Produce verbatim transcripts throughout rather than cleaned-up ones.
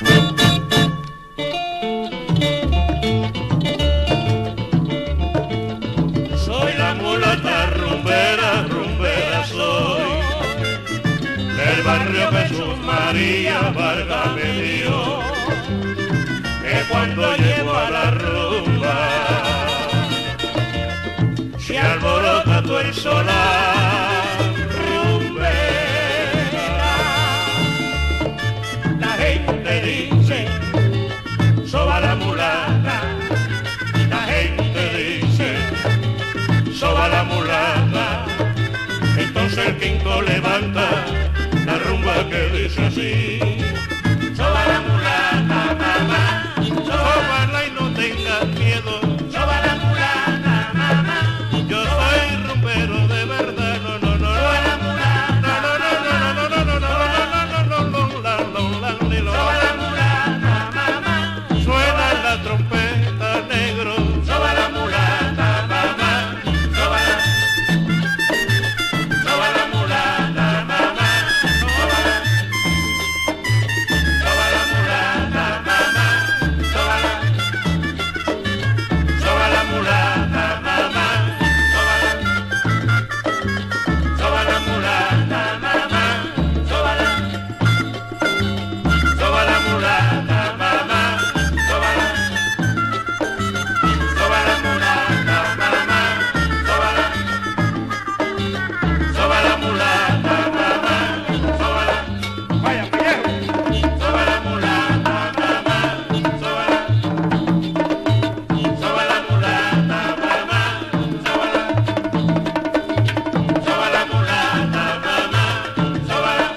Soy la mulata rumbera, rumbera soy, del barrio Jesús María Vargas me dio, que cuando llego a la rumba se alborota todo el solar. Rumbera, la gente dice, soba la mulata, la gente dice, soba la mulata. Entonces el quinto levanta la rumba que dice así: soba la mulata, mamá, sóbala y no tengas miedo, soba la mulata, mamá, yo soy rumbero de verdad, no, no, no, soba la mulata, no, no, no, no, no, no, no, no, no, no, no, soba la mulata, mamá, suena la trompeta, negro, soba la mulata, mamá, soba la, soba la mulata, mamá, soba la, soba la mulata, mamá, soba la, soba la mulata, mamá, soba la, soba la mulata, mamá, soba la, soba la mulata, mamá, soba la, soba la mulata, mamá, soba la, soba la mulata, mamá, soba la, vaya pellejo, soba la mulata, mamá, soba la, soba la mulata, mamá, soba la, soba la mulata, mamá, soba la,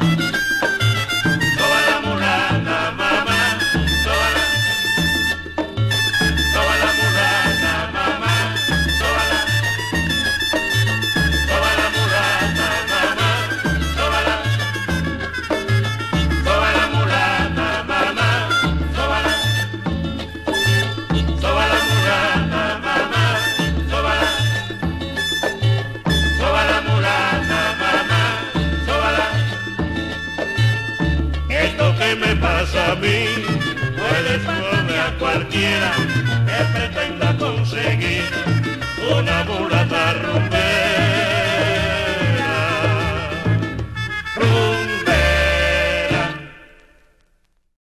soba la mulata, mamá, soba la, soba la mulata, mamá, soba la, soba la mulata, mamá, soba la, soba la mulata, mamá, soba la, soba la mulata, mamá, soba la, soba la mulata, mamá, soba la. Esto que me pasa a mí puede pasarme a cualquiera, es